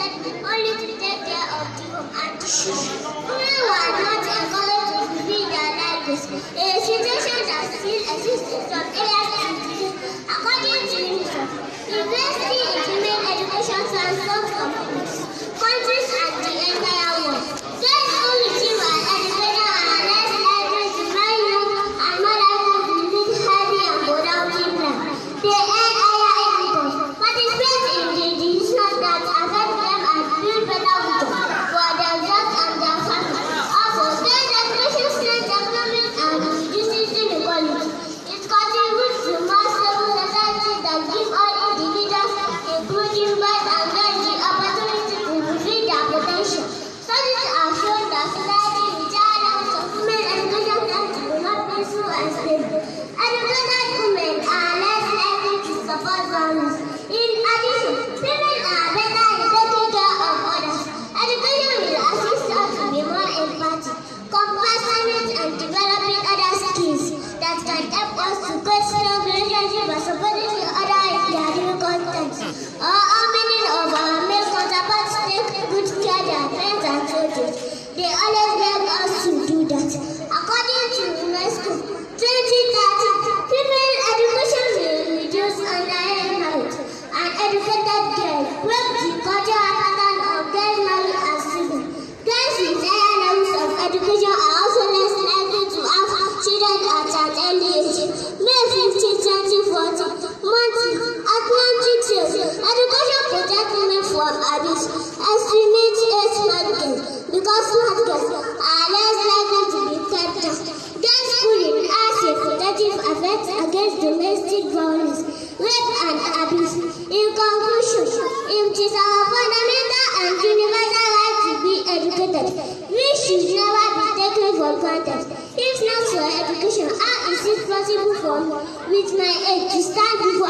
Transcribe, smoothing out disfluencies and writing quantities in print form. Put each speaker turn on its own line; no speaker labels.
educated only to take care of the home and children. Women were not encouraged to fulfill their lives. A situation that still exists in some areas and today. According to UNICEF, investing in female education transforms countries and the entire world. Those who receive an education are less likely to marry young and more likely to live healthy and productive lives. They earn higher income, participate in the decisions that affect them and build better futures for themselves and their families. Also, state education strengthens economic and reduces inequality. It contributes to more stable society that gives all individuals, including boys and girls, the opportunity to fulfill their potential. Studies have shown that society with high levels of women education tends to be more peaceful and stable. Educated women are less likely to support violence. In addition, women are better in taking care of others. Education will assist us to be more empathic, compassionate, and developing other skills that can help us to create strong relationships and supporting each other in their difficult times. How many of our male counterparts take good care of their parents and children? They always beg us to do that. According to UNESCO, 2030, female education will reduce underage marriage, and educated girls break the cultural pattern of girls marrying as children. Girls with higher levels of education are also less likely to have children at an early age. May 15, 20, 40, monthly Atlantic says education protects women from abuse. Estimate 8 smart girls, because smart girls are less likely to be kept down. Girls' schooling has a protective effect against domestic violence, rape, and abuse. In conclusion, it is our fundamental and universal right to be educated. We should never be taken for granted. If not for education, how is it possible for me, with my age, to stand before